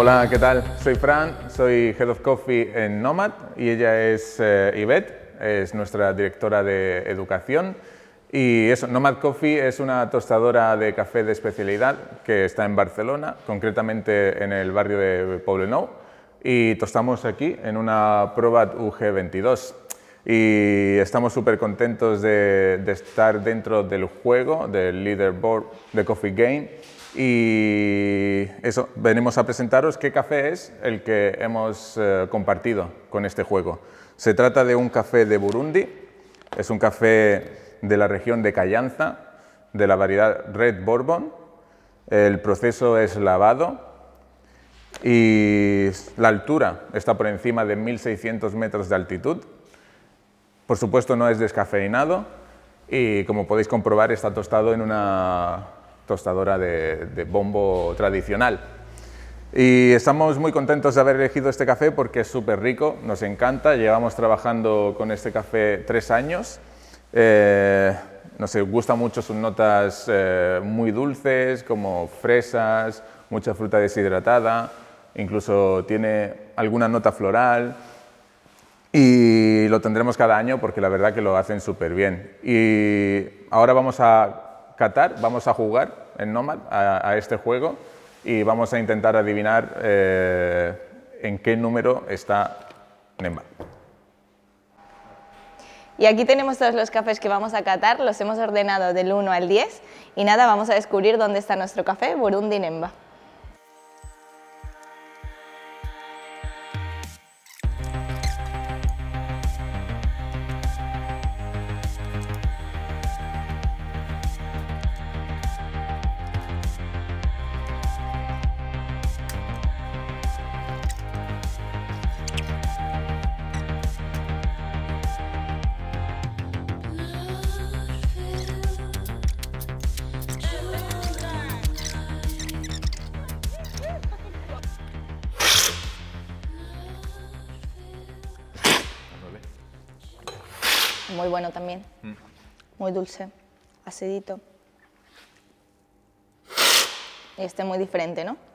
Hola, ¿qué tal? Soy Fran, soy Head of Coffee en Nomad y ella es Ivette, es nuestra directora de educación. Y eso, Nomad Coffee es una tostadora de café de especialidad que está en Barcelona, concretamente en el barrio de Poblenou, y tostamos aquí en una Probat UG22. Y estamos súper contentos de estar dentro del juego, del leaderboard de Coffee Game. Y eso, venimos a presentaros qué café es el que hemos compartido con este juego. Se trata de un café de Burundi, es un café de la región de Cayanza, de la variedad Red Bourbon. El proceso es lavado y la altura está por encima de 1600 metros de altitud. Por supuesto no es descafeinado y, como podéis comprobar, está tostado en una tostadora de bombo tradicional. Y estamos muy contentos de haber elegido este café porque es súper rico, nos encanta. Llevamos trabajando con este café 3 años. Nos gusta mucho sus notas muy dulces, como fresas, mucha fruta deshidratada, incluso tiene alguna nota floral. Y lo tendremos cada año porque la verdad que lo hacen súper bien. Y ahora vamos a catar, vamos a jugar en Nomad a este juego y vamos a intentar adivinar en qué número está Nemba. Y aquí tenemos todos los cafés que vamos a catar, los hemos ordenado del 1 al 10 y nada, vamos a descubrir dónde está nuestro café Burundi Nemba. Muy bueno también, muy dulce, acidito. Y este muy diferente, ¿no?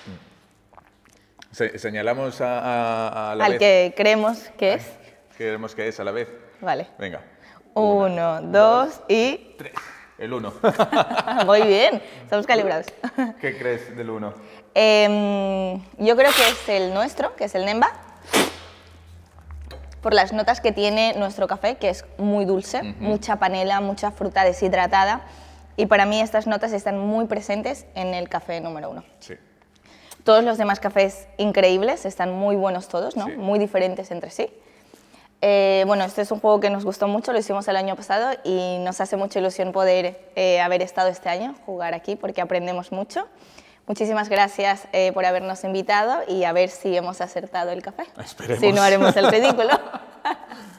Señalamos a la vez. Al que creemos que es. Creemos que es a la vez. Vale. Venga. 1, 2 y... 3. El 1. Muy bien, estamos calibrados. ¿Qué crees del 1? Yo creo que es el nuestro, que es el Nemba, por las notas que tiene nuestro café, que es muy dulce, mucha panela, mucha fruta deshidratada, y para mí estas notas están muy presentes en el café número 1. Sí. Todos los demás cafés increíbles, están muy buenos todos, ¿no? Sí. Muy diferentes entre sí. Bueno, este es un juego que nos gustó mucho, lo hicimos el año pasado y nos hace mucha ilusión poder haber estado este año, jugar aquí, porque aprendemos mucho. Muchísimas gracias por habernos invitado y a ver si hemos acertado el café. Esperemos. Si no, haremos el ridículo.